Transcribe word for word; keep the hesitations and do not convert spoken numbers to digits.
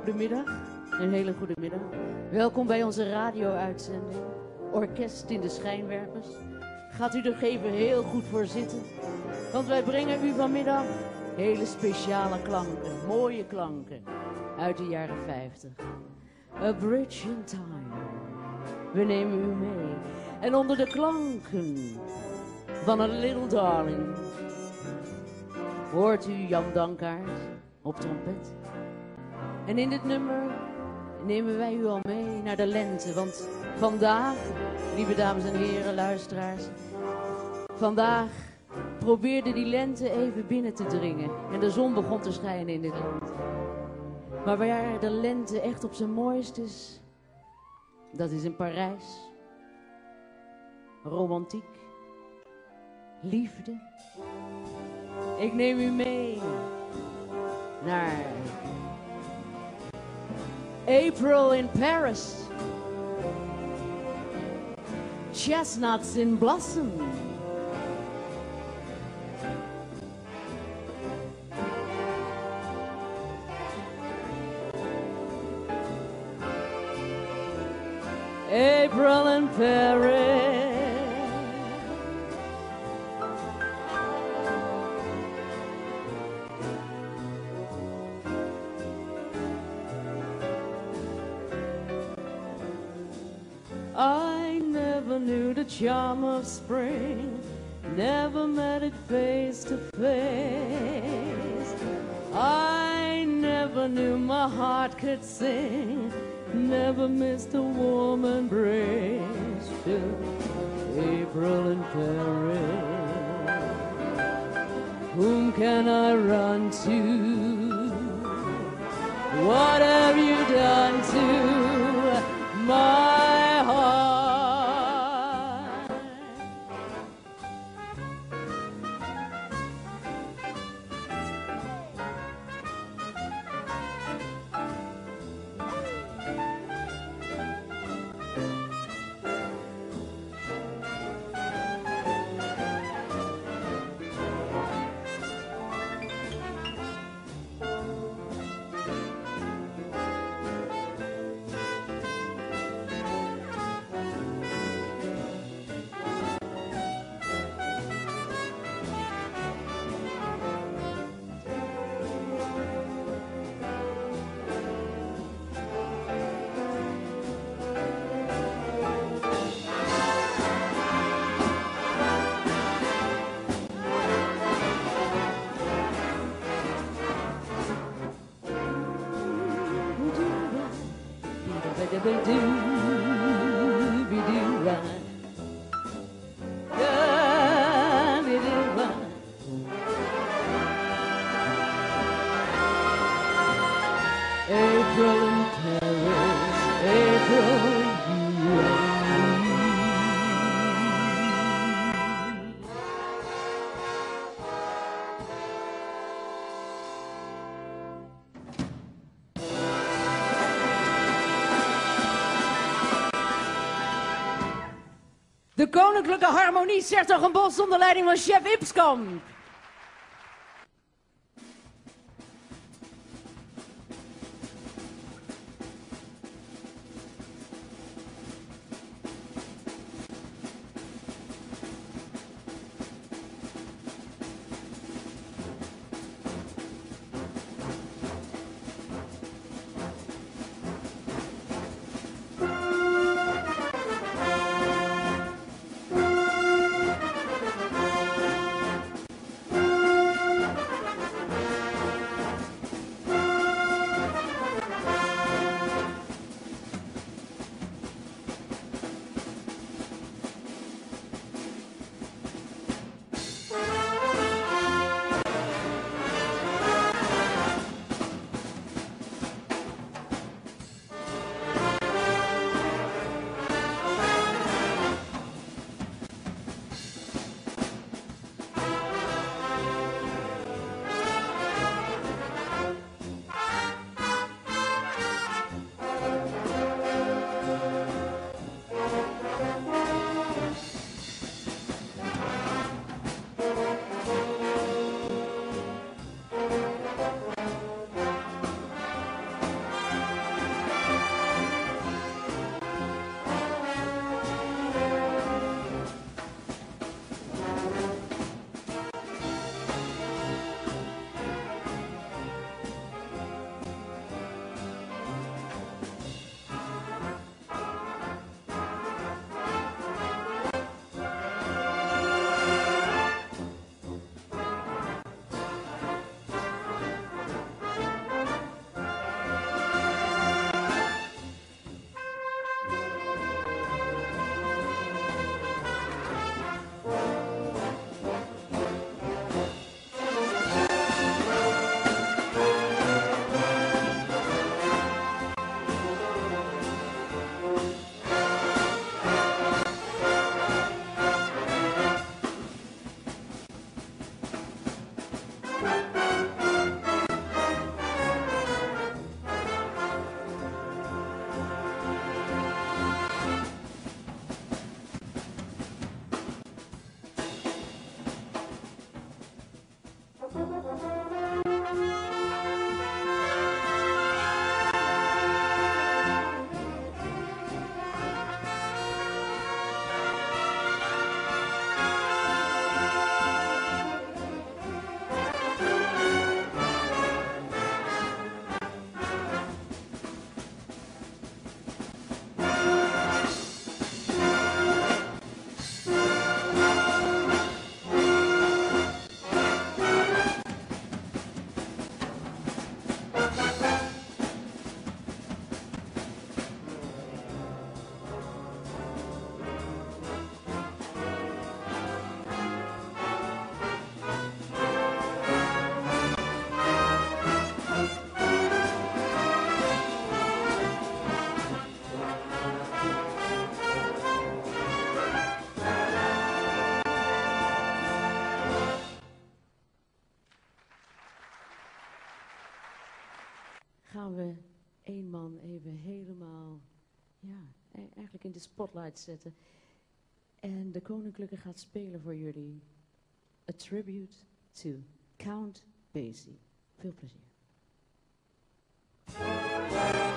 goedemiddag. Een hele goede middag. Welkom bij onze radio-uitzending. Orkest in de Schijnwerpers. Gaat u er even heel goed voor zitten. Want wij brengen u vanmiddag hele speciale klanken. Mooie klanken. Uit de jaren vijftig. A Bridge in Time. We nemen u mee. En onder de klanken van A Little Darling hoort u Jan Dankaert op trompet. En in dit nummer nemen wij u al mee naar de lente. Want vandaag, lieve dames en heren, luisteraars, vandaag probeerde die lente even binnen te dringen. En de zon begon te schijnen in dit land. Maar waar de lente echt op zijn mooist is, dat is in Parijs. Romantiek. Liefde. Ik neem u mee naar April in Paris. Chestnuts in blossom. April in Paris. I never knew the charm of spring, never met it face to face. I never knew my heart could sing, never missed a warm embrace till April in Paris. Whom can I run to? What have you done to my heart? De Koninklijke Harmonie Sertogenbosch onder leiding van chef Ipskamp. gaan we één man even helemaal, ja, eigenlijk in de spotlight zetten. En de Koninklijke gaat spelen voor jullie A Tribute to Count Basie. Veel plezier.